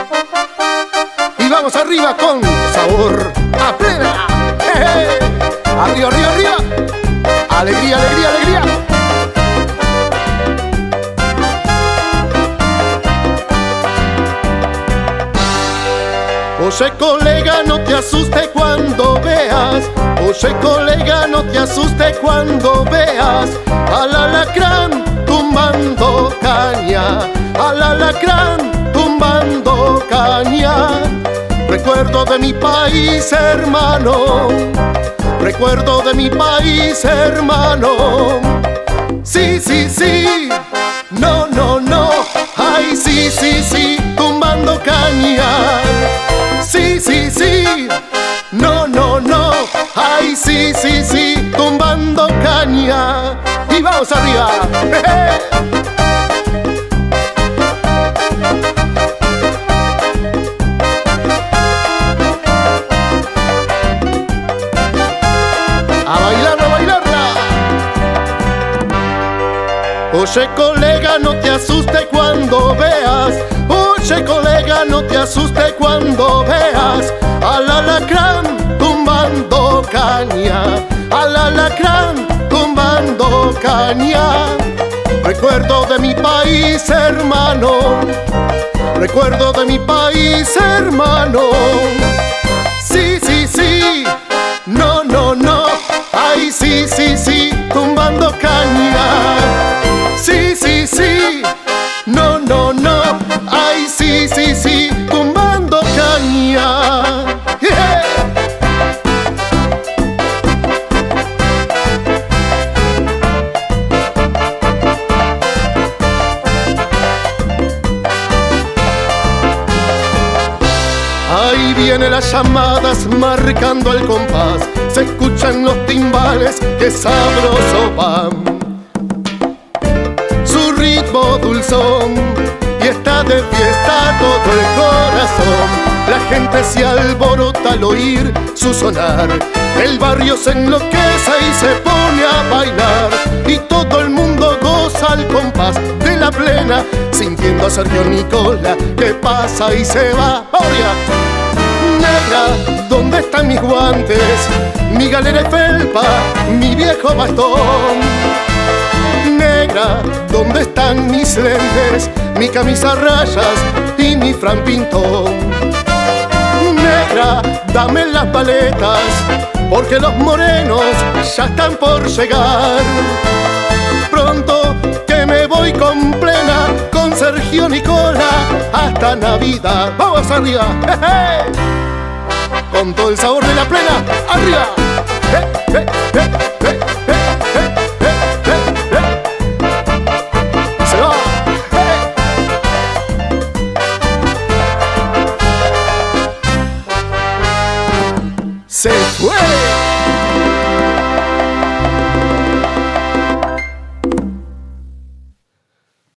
Y vamos arriba con sabor a plena. Arriba, arriba, arriba. Alegría, alegría, alegría. Oye colega, no te asustes cuando veas. Oye colega, no te asustes cuando veas al alacrán tumbando caña, al alacrán tumbando caña. Recuerdo de mi país, hermano. Recuerdo de mi país, hermano. Sí, sí, sí. No, no, no. Ay, sí, sí, sí. Tumbando caña. Sí, sí, sí. No, no, no. Ay, sí, sí, sí. Tumbando caña. Y vamos arriba. A bailarla, a bailarla. Oye colega, no te asustes cuando veas. Oye colega, no te asustes cuando veas al alacrán tumbando caña, al alacrán tumbando caña. Recuerdo de mi país, hermano. Recuerdo de mi país, hermano. Sí, sí, sí. No, no, no. Ay, sí, sí, sí. Tumbando caña. Sí, sí, sí. No, no, no. Ay, sí, sí, sí. Tumbando caña. Yeah. Ahí vienen las llamadas marcando el compás. Se escuchan los timbales que sabroso van. Su ritmo dulzón y está de fiesta todo el corazón. La gente se alborota al oír su sonar. El barrio se enloquece y se pone a bailar. Y todo el mundo goza al compás de la plena, sintiendo a Sergio Nicola que pasa y se va. ¡Oria! Negra, ¿dónde están mis guantes? Mi galera de felpa, mi viejo bastón. Negra, ¿dónde están mis lentes? Mi camisa a rayas y mi Fran Pintón. Negra, dame las paletas, porque los morenos ya están por llegar. Pronto que me voy con plena, con Sergio Nicola, hasta Navidad. ¡Vamos arriba! ¡Je, je! Con todo el sabor de la plena, arriba. ¡Je, je, je, je, je, je, je, je! Se va. ¡Je! Se fue.